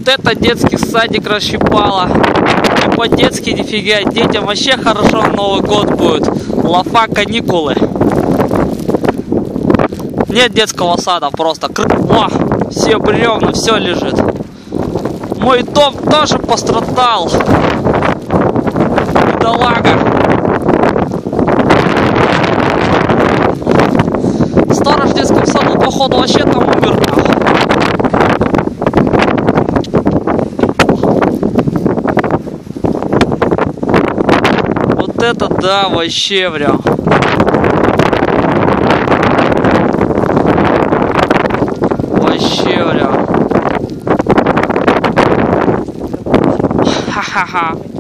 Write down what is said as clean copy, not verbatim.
Вот это детский садик расщипало. И по-детски нифига. Детям вообще хорошо Новый год будет. Лафа, каникулы. Нет детского сада, просто о, все бревна, все лежит. Мой дом тоже пострадал. Бедолага. Сторож в детском саду, походу, вообще там умер. Вот это да, вообще прям. Вообще прям. Ха-ха-ха.